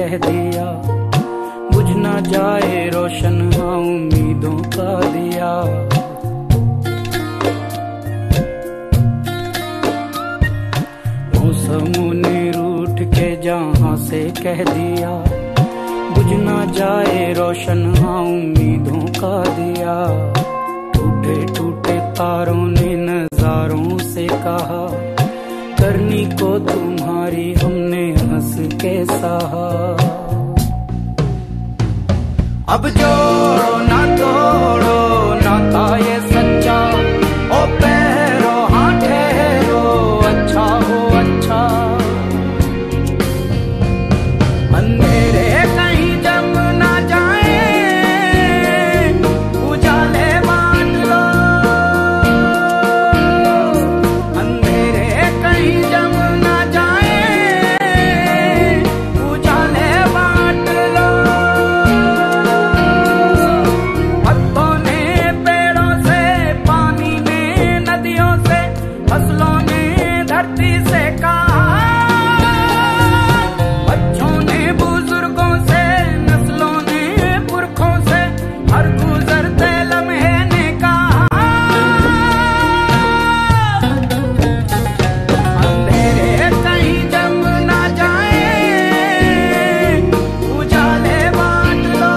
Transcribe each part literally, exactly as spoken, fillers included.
कह दिया, बुझ ना जाए रोशन हाँ उम्मीदों का दिया। मौसमों ने रूठ के जहां से कह दिया, बुझ ना जाए रोशन हाँ उम्मीदों का दिया। टूटे टूटे तारों ने नजारों से कहा, करनी को तुम्हारी हमने हंस के सहा। अब जोड़ो ना तोड़ो नाता ये सच्चा, ओ पैरो हाँ ठहरो अच्छा हो अच्छा। अंधेरे कहीं जम ना जाए, उजाले बांट लो। अंधेरे कहीं जम ना जाए, उजाले बांट लो। पत्तों ने पेड़ों से, पानी ने नदियों से, फसलों ने धरती से कहा, बच्चों ने बुजुर्गों से, नस्लों ने पुरखों से, हर गुजरते लम्हे ने कहा। अंधेरे कहीं जम ना जाए, उजाले बांट लो।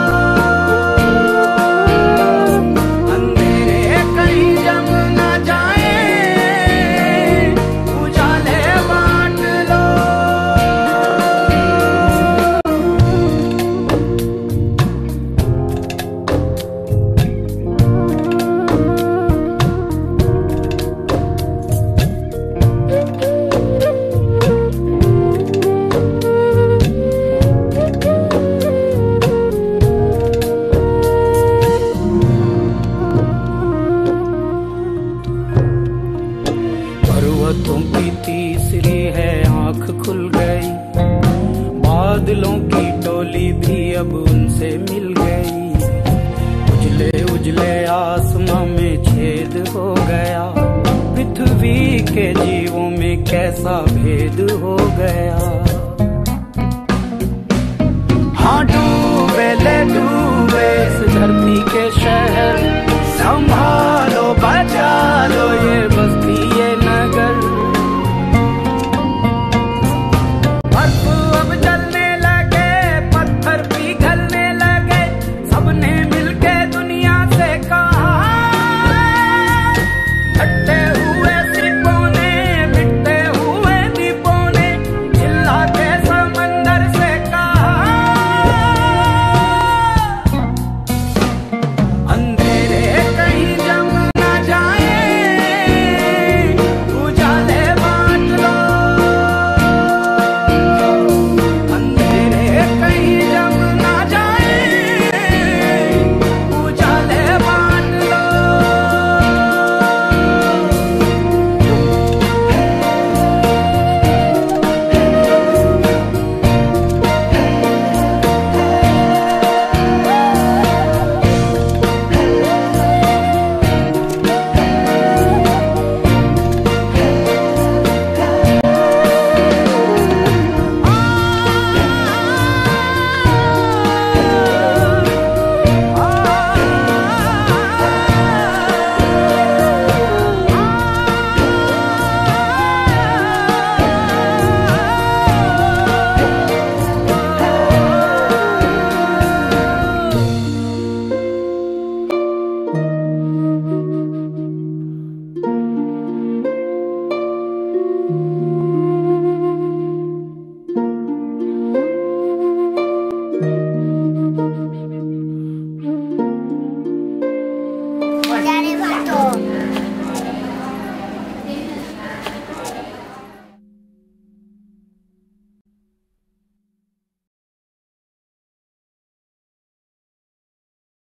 अंधेरे कहीं जम ना जाए, उजाले बांट लो। पर्वतों की तीसरी है आंख खुल गई, बादलों की टोली भी अब उनसे मिल गई। उजले उजले आसमां में छेद हो गया, पृथ्वी के जीवों में कैसा भेद हो गया। हाँ